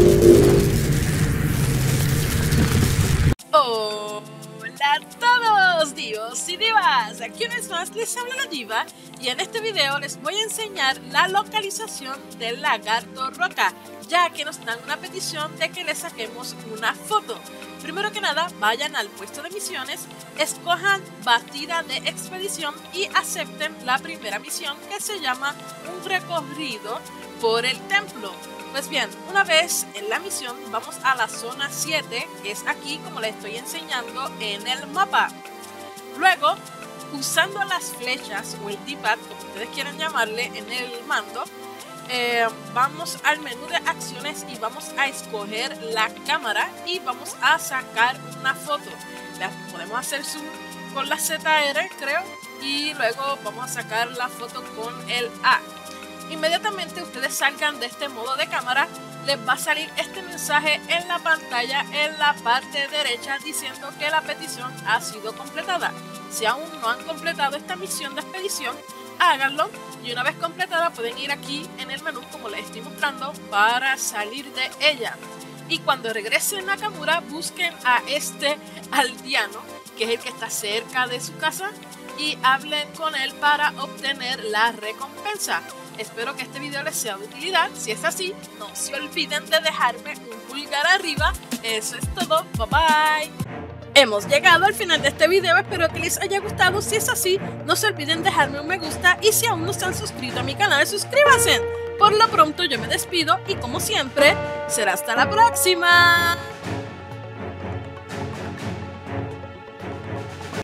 Hola a todos divos y divas, aquí una vez más les habla la diva y en este video les voy a enseñar la localización del lagarto roca, ya que nos dan una petición de que le saquemos una foto. Primero que nada, vayan al puesto de misiones, escojan batida de expedición y acepten la primera misión, que se llama un recorrido por el templo. Pues bien, una vez en la misión vamos a la zona 7, que es aquí como les estoy enseñando en el mapa. Luego, usando las flechas o el D-pad, como ustedes quieran llamarle, en el mando, vamos al menú de acciones y vamos a escoger la cámara y vamos a sacar una foto. La podemos hacer zoom con la ZR, creo, y luego vamos a sacar la foto con el A. Inmediatamente ustedes salgan de este modo de cámara, les va a salir este mensaje en la pantalla en la parte derecha diciendo que la petición ha sido completada. Si aún no han completado esta misión de expedición, háganlo, y una vez completada pueden ir aquí en el menú como les estoy mostrando para salir de ella. Y cuando regresen a Nakamura, busquen a este aldeano, que es el que está cerca de su casa, y hablen con él para obtener la recompensa. Espero que este video les sea de utilidad. Si es así, no se olviden de dejarme un pulgar arriba. Eso es todo, bye bye. Hemos llegado al final de este video, espero que les haya gustado. Si es así, no se olviden dejarme un me gusta y si aún no se han suscrito a mi canal, suscríbanse. Por lo pronto yo me despido y como siempre, será hasta la próxima.